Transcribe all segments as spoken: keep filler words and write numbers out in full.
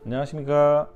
안녕하십니까.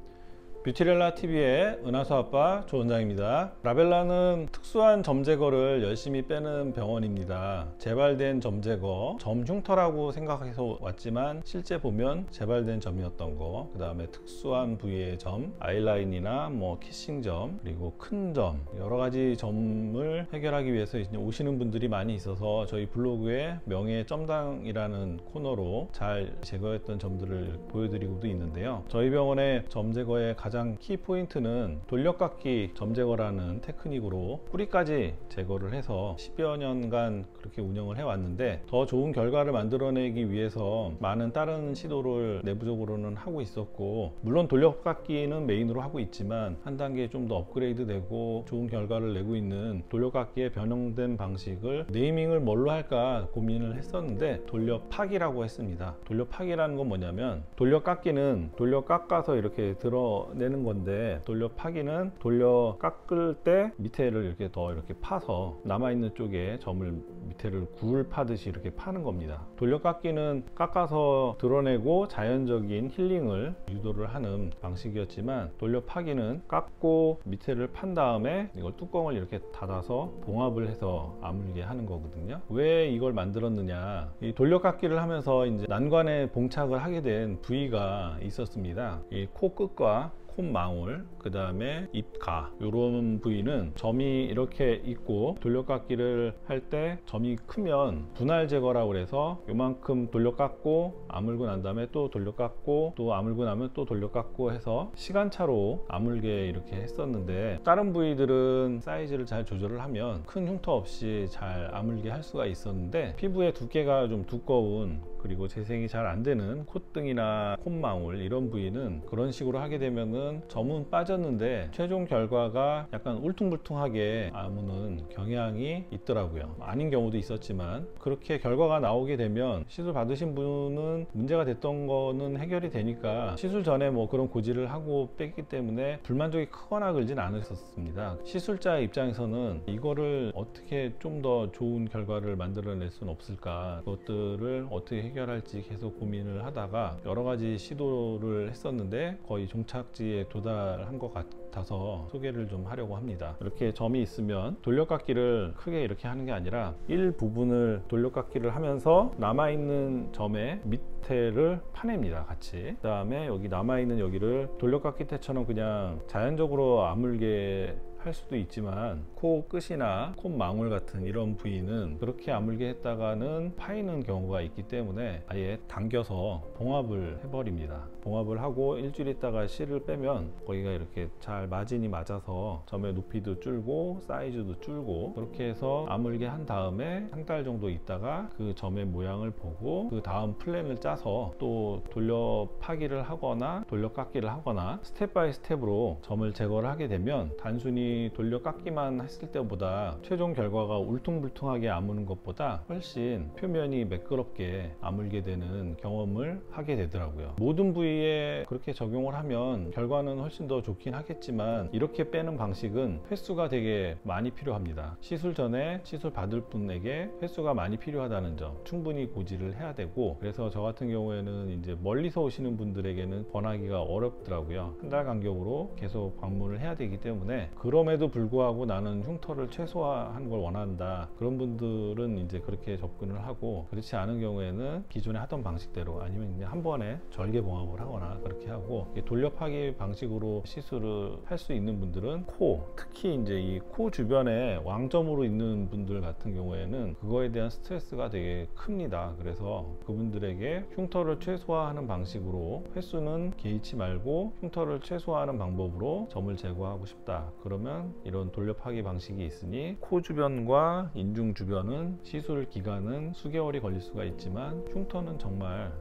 뷰티렐라티비의 은하수 아빠 조 원장입니다. 라벨라는 특수한 점 제거를 열심히 빼는 병원입니다. 재발된 점 제거, 점 흉터라고 생각해서 왔지만 실제 보면 재발된 점이었던 거, 그 다음에 특수한 부위의 점, 아이라인이나 뭐 키싱점, 그리고 큰 점, 여러 가지 점을 해결하기 위해서 이제 오시는 분들이 많이 있어서 저희 블로그에 명예 점당이라는 코너로 잘 제거했던 점들을 보여드리고도 있는데요. 저희 병원의 점 제거의 가장 가장 키 포인트는 돌려깎기 점 제거라는 테크닉으로 뿌리까지 제거를 해서 십여 년간 그렇게 운영을 해왔는데, 더 좋은 결과를 만들어내기 위해서 많은 다른 시도를 내부적으로는 하고 있었고, 물론 돌려깎기는 메인으로 하고 있지만 한 단계 좀 더 업그레이드 되고 좋은 결과를 내고 있는 돌려깎기의 변형된 방식을 네이밍을 뭘로 할까 고민을 했었는데 돌려파기라고 했습니다. 돌려파기라는 건 뭐냐면, 돌려깎기는 돌려 깎아서 이렇게 드러 내는 건데, 돌려 파기는 돌려 깎을 때 밑에를 이렇게 더 이렇게 파서 남아있는 쪽에 점을 밑에를 굴 파듯이 이렇게 파는 겁니다. 돌려 깎기는 깎아서 드러내고 자연적인 힐링을 유도를 하는 방식이었지만, 돌려 파기는 깎고 밑에를 판 다음에 이걸 뚜껑을 이렇게 닫아서 봉합을 해서 아물게 하는 거거든요. 왜 이걸 만들었느냐, 이 돌려 깎기를 하면서 이제 난관에 봉착을 하게 된 부위가 있었습니다. 이 코 끝과 콧망울, 그 다음에 입가, 이런 부위는 점이 이렇게 있고 돌려깎기를 할 때 점이 크면 분할 제거라고 해서 요만큼 돌려깎고 아물고 난 다음에 또 돌려깎고 또 아물고 나면 또 돌려깎고 해서 시간차로 아물게 이렇게 했었는데, 다른 부위들은 사이즈를 잘 조절을 하면 큰 흉터 없이 잘 아물게 할 수가 있었는데, 피부의 두께가 좀 두꺼운, 그리고 재생이 잘 안 되는 콧등이나 콧망울 이런 부위는 그런 식으로 하게 되면은 점은 빠졌는데 최종 결과가 약간 울퉁불퉁하게 아무는 경향이 있더라고요. 아닌 경우도 있었지만, 그렇게 결과가 나오게 되면 시술 받으신 분은 문제가 됐던 거는 해결이 되니까 시술 전에 뭐 그런 고지를 하고 뺐기 때문에 불만족이 크거나 그러진 않았었습니다. 시술자 입장에서는 이거를 어떻게 좀 더 좋은 결과를 만들어낼 수는 없을까, 그것들을 어떻게 해결할지 계속 고민을 하다가 여러 가지 시도를 했었는데 거의 종착지에 도달한 것 같아서 소개를 좀 하려고 합니다. 이렇게 점이 있으면 돌려깎기를 크게 이렇게 하는 게 아니라 일부분을 돌려깎기를 하면서 남아있는 점의 밑에를 파냅니다. 같이. 그 다음에 여기 남아있는 여기를 돌려깎기 때처럼 그냥 자연적으로 아물게 할 수도 있지만, 코 끝이나 콧망울 같은 이런 부위는 그렇게 아물게 했다가는 파이는 경우가 있기 때문에 아예 당겨서 봉합을 해버립니다. 봉합을 하고 일주일 있다가 실을 빼면 거기가 이렇게 잘 마진이 맞아서 점의 높이도 줄고 사이즈도 줄고, 그렇게 해서 아물게 한 다음에 한 달 정도 있다가 그 점의 모양을 보고 그 다음 플랜을 짜서 또 돌려 파기를 하거나 돌려 깎기를 하거나 스텝 바이 스텝으로 점을 제거를 하게 되면, 단순히 돌려 깎기만 했을 때보다 최종 결과가 울퉁불퉁하게 아무는 것보다 훨씬 표면이 매끄럽게 아물게 되는 경험을 하게 되더라고요. 모든 부위에 그렇게 적용을 하면 결과는 훨씬 더 좋긴 하겠지만, 이렇게 빼는 방식은 횟수가 되게 많이 필요합니다. 시술 전에 시술 받을 분에게 횟수가 많이 필요하다는 점 충분히 고지를 해야 되고, 그래서 저 같은 경우에는 이제 멀리서 오시는 분들에게는 권하기가 어렵더라고요. 한 달 간격으로 계속 방문을 해야 되기 때문에, 그럼에도 불구하고 나는 흉터를 최소화하는 걸 원한다, 그런 분들은 이제 그렇게 접근을 하고, 그렇지 않은 경우에는 기존에 하던 방식대로 아니면 그냥 한 번에 절개 봉합을 하거나 그렇게 하고, 돌려파기 방식으로 시술을 할 수 있는 분들은 코, 특히 이제 이 코 주변에 왕점으로 있는 분들 같은 경우에는 그거에 대한 스트레스가 되게 큽니다. 그래서 그분들에게 흉터를 최소화하는 방식으로, 횟수는 개의치 말고 흉터를 최소화하는 방법으로 점을 제거하고 싶다, 그러면 이런 돌려파기 방식이 있으니, 코 주변과 인중 주변은 시술 기간은 수개월이 걸릴 수가 있지만 흉터는 정말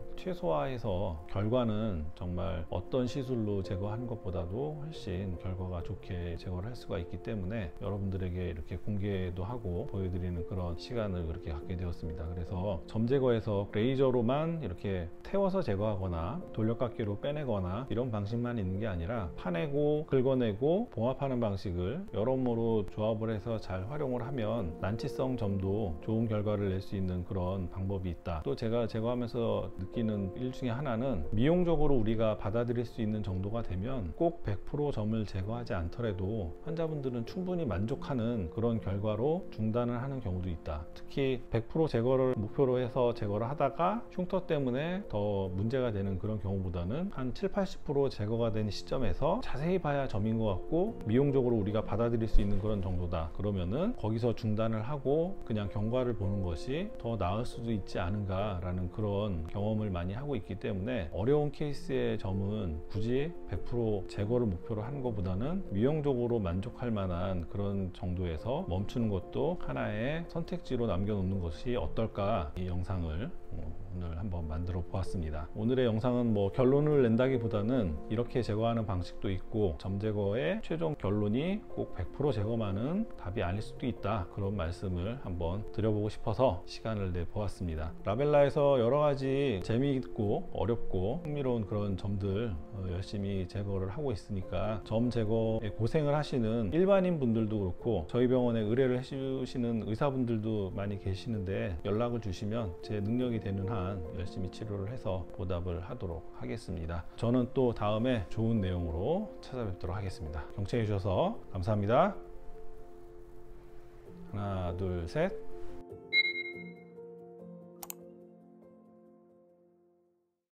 최소화해서 결과는 정말 어떤 시술로 제거하는 것보다도 훨씬 결과가 좋게 제거를 할 수가 있기 때문에 여러분들에게 이렇게 공개도 하고 보여드리는 그런 시간을 그렇게 갖게 되었습니다. 그래서 점 제거에서 레이저로만 이렇게 태워서 제거하거나 돌려깎기로 빼내거나 이런 방식만 있는 게 아니라, 파내고 긁어내고 봉합하는 방식을 여러모로 조합을 해서 잘 활용을 하면 난치성 점도 좋은 결과를 낼 수 있는 그런 방법이 있다. 또 제가 제거하면서 느끼는 되는 일 중에 하나는 미용적으로 우리가 받아들일 수 있는 정도가 되면 꼭 백 퍼센트 점을 제거하지 않더라도 환자분들은 충분히 만족하는 그런 결과로 중단을 하는 경우도 있다. 특히 백 퍼센트 제거를 목표로 해서 제거를 하다가 흉터 때문에 더 문제가 되는 그런 경우보다는 한 칠, 팔십 퍼센트 제거가 되는 시점에서 자세히 봐야 점인 것 같고 미용적으로 우리가 받아들일 수 있는 그런 정도다. 그러면은 거기서 중단을 하고 그냥 경과를 보는 것이 더 나을 수도 있지 않은가 라는 그런 경험을 많이 하고 있기 때문에 어려운 케이스의 점은 굳이 백 퍼센트 제거를 목표로 하는 것보다는 미용적으로 만족할 만한 그런 정도에서 멈추는 것도 하나의 선택지로 남겨놓는 것이 어떨까, 이 영상을 오늘 한번 만들어 보았습니다. 오늘의 영상은 뭐 결론을 낸다기보다는 이렇게 제거하는 방식도 있고 점 제거의 최종 결론이 꼭 백 퍼센트 제거만은 답이 아닐 수도 있다, 그런 말씀을 한번 드려보고 싶어서 시간을 내 보았습니다. 라벨라에서 여러 가지 재미있고 어렵고 흥미로운 그런 점들 열심히 제거를 하고 있으니까 점 제거에 고생을 하시는 일반인 분들도 그렇고 저희 병원에 의뢰를 해주시는 의사분들도 많이 계시는데 연락을 주시면 제 능력이 되는 한 열심히 치료를 해서 보답을 하도록 하겠습니다. 저는 또 다음에 좋은 내용으로 찾아뵙도록 하겠습니다. 경청해 주셔서 감사합니다. 하나, 둘, 셋.